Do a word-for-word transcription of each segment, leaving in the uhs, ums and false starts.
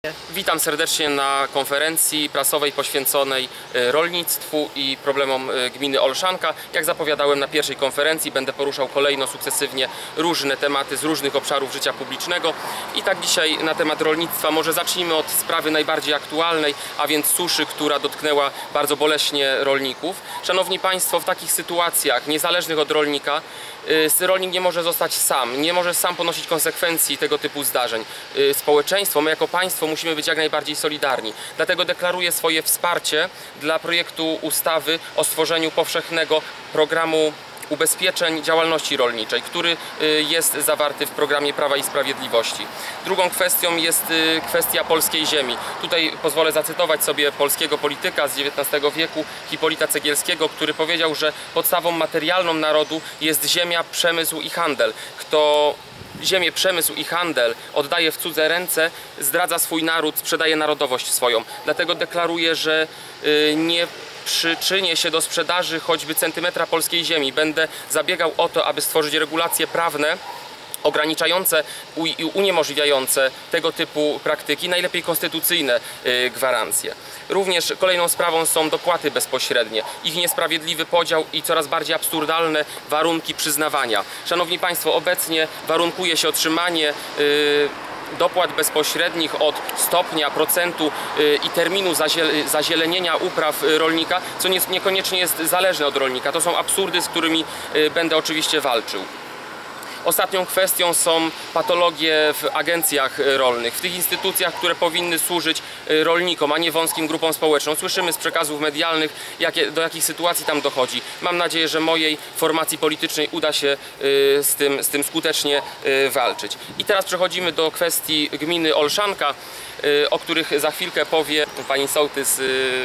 Witam serdecznie na konferencji prasowej poświęconej rolnictwu i problemom gminy Olszanka. Jak zapowiadałem na pierwszej konferencji, będę poruszał kolejno sukcesywnie różne tematy z różnych obszarów życia publicznego. I tak dzisiaj na temat rolnictwa może zacznijmy od sprawy najbardziej aktualnej, a więc suszy, która dotknęła bardzo boleśnie rolników. Szanowni Państwo, w takich sytuacjach niezależnych od rolnika rolnik nie może zostać sam, nie może sam ponosić konsekwencji tego typu zdarzeń. Społeczeństwo, my jako państwo musimy być jak najbardziej solidarni. Dlatego deklaruję swoje wsparcie dla projektu ustawy o stworzeniu powszechnego programu ubezpieczeń działalności rolniczej, który jest zawarty w programie Prawa i Sprawiedliwości. Drugą kwestią jest kwestia polskiej ziemi. Tutaj pozwolę zacytować sobie polskiego polityka z dziewiętnastego wieku, Hipolita Cegielskiego, który powiedział, że podstawą materialną narodu jest ziemia, przemysł i handel. Kto ziemię, przemysł i handel oddaje w cudze ręce, zdradza swój naród, sprzedaje narodowość swoją. Dlatego deklaruję, że nie przyczynię się do sprzedaży choćby centymetra polskiej ziemi. Będę zabiegał o to, aby stworzyć regulacje prawne ograniczające i uniemożliwiające tego typu praktyki, najlepiej konstytucyjne gwarancje. Również kolejną sprawą są dopłaty bezpośrednie, ich niesprawiedliwy podział i coraz bardziej absurdalne warunki przyznawania. Szanowni Państwo, obecnie warunkuje się otrzymanie yy, dopłat bezpośrednich od stopnia, procentu i terminu zazielenienia upraw rolnika, co niekoniecznie jest zależne od rolnika. To są absurdy, z którymi będę oczywiście walczył. Ostatnią kwestią są patologie w agencjach rolnych, w tych instytucjach, które powinny służyć rolnikom, a nie wąskim grupom społecznym. Słyszymy z przekazów medialnych, jakie, do jakich sytuacji tam dochodzi. Mam nadzieję, że mojej formacji politycznej uda się z tym, z tym skutecznie walczyć. I teraz przechodzimy do kwestii gminy Olszanka, o których za chwilkę powie pani sołtys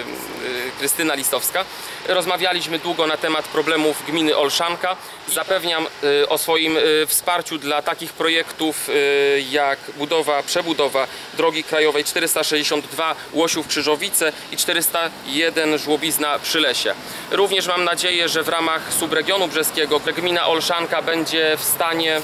Krystyna Listowska. Rozmawialiśmy długo na temat problemów gminy Olszanka. Zapewniam o swoim wsparciu dla takich projektów jak budowa, przebudowa drogi krajowej czterysta sześćdziesiąt dwa Łosiów-Krzyżowice i czterysta jeden Żłobizna przy Lesie. Również mam nadzieję, że w ramach subregionu brzeskiego gmina Olszanka będzie w stanie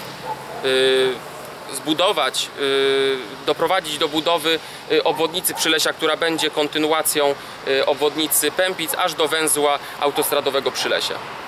zbudować, doprowadzić do budowy obwodnicy Przylesia, która będzie kontynuacją obwodnicy Pępic aż do węzła autostradowego Przylesia.